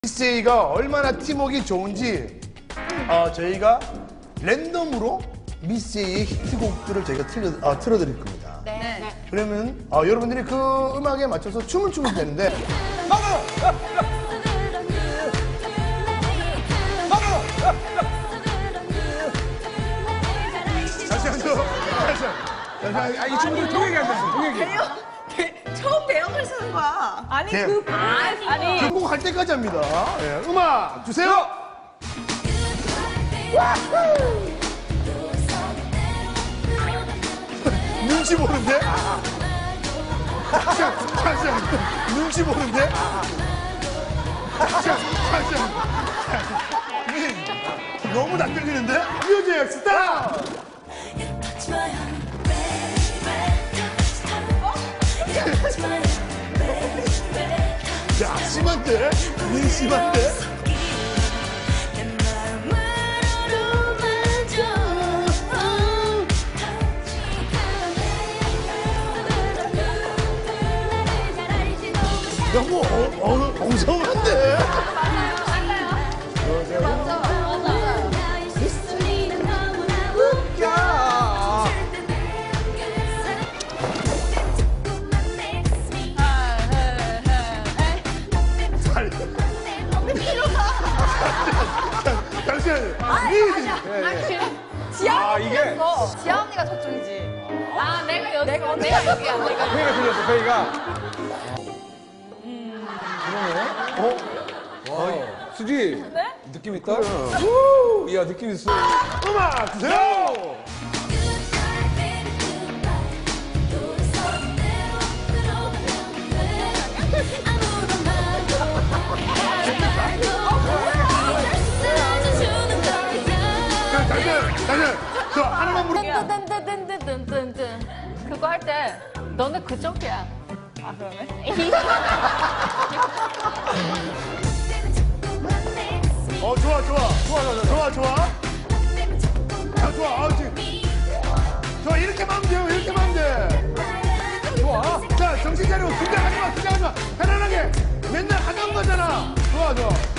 미스에이가 얼마나 팀워크가 좋은지 저희가 랜덤으로 미스에이의 히트곡들을 저희가 틀어드릴 겁니다. 네. 그러면 여러분들이 그 음악에 맞춰서 춤을 추면 되는데 잠시만요. 이 친구들 동행이 안 됐어, 동행이. 처음 대역을 쓰는 거야. 아니 성공할 때까지 합니다. 예, 음악 주세요. 눈치 보는데? 잠시만, 눈치 보는데? 잠시만. 너무 낯들리는데? 뮤직 스타트! 야, 심한데? 니 심한데? 야, 뭐, 엉성한데? 이게 지아 언니가 저쪽이지. 내가 여기야. 페이가 틀렸어, 페이가. 그러네. 수지. 네? 느낌 있다? 야, 느낌 있어. 음악 주세요! 다시, 저 하나만 물어. 뜬뜬뜬뜬뜬뜬뜬. 그거 할 때 너네 그쪽이야. 그러네. 좋아. 자, 좋아. 좋아, 이렇게만 하면 돼요, 이렇게만 하면 돼. 좋아. 자, 정신 차리고, 긴장하지 마. 편안하게. 맨날 하던 거잖아. 좋아.